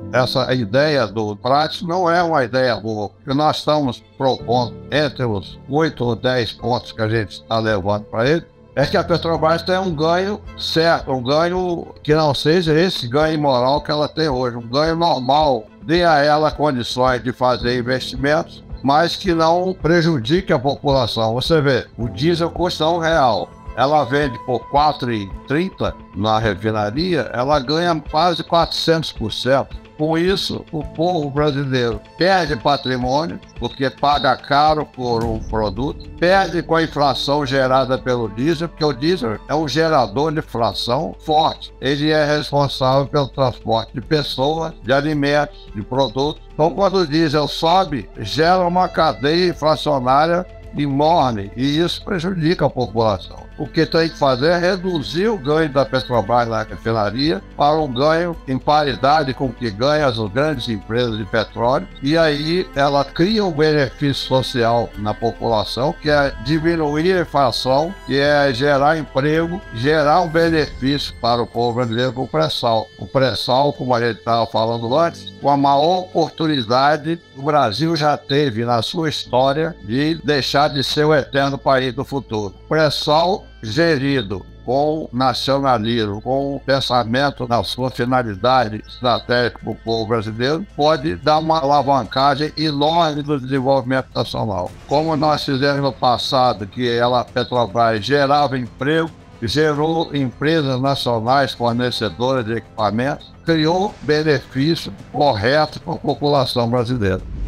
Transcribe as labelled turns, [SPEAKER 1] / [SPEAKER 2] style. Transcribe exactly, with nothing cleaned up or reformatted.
[SPEAKER 1] essa ideia do prático não é uma ideia boa, porque nós estamos propondo, entre os oito ou dez pontos que a gente está levando para ele, é que a Petrobras tenha um ganho certo, um ganho que não seja esse ganho imoral que ela tem hoje, um ganho normal, dê a ela condições de fazer investimentos, mas que não prejudique a população. Você vê, o diesel custa um real, ela vende por quatro reais e trinta centavos na refinaria, ela ganha quase quatrocentos por cento. Com isso, o povo brasileiro perde patrimônio, porque paga caro por um produto, perde com a inflação gerada pelo diesel, porque o diesel é um gerador de inflação forte. Ele é responsável pelo transporte de pessoas, de alimentos, de produtos. Então, quando o diesel sobe, gera uma cadeia inflacionária enorme, e isso prejudica a população. O que tem que fazer é reduzir o ganho da Petrobras na refinaria para um ganho em paridade com o que ganham as grandes empresas de petróleo, e aí ela cria um benefício social na população, que é diminuir a inflação, que é gerar emprego, gerar um benefício para o povo brasileiro com o pré-sal. O pré-sal, como a gente estava falando antes, com a maior oportunidade que o Brasil já teve na sua história de deixar de ser o eterno país do futuro. O pré-sal gerido com nacionalismo, com pensamento na sua finalidade estratégica para o povo brasileiro, pode dar uma alavancagem enorme do desenvolvimento nacional. Como nós fizemos no passado, que ela, Petrobras, gerava emprego, gerou empresas nacionais fornecedoras de equipamentos, criou benefício correto para a população brasileira.